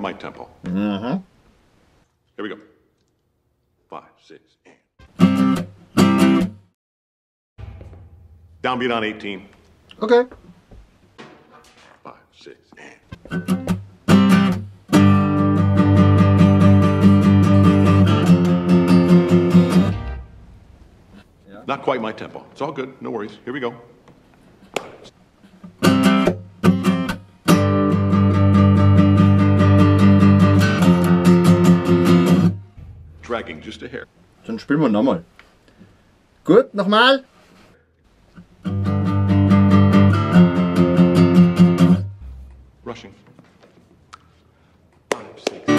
my tempo. Mm-hmm. Here we go. 5, 6, and. Downbeat on 18. Okay. 5, 6, and. Not quite my tempo. It's all good. No worries. Here we go. Dragging just a hair. Dann spielen wir nochmal. Gut, nochmal. Rushing. 5, 6.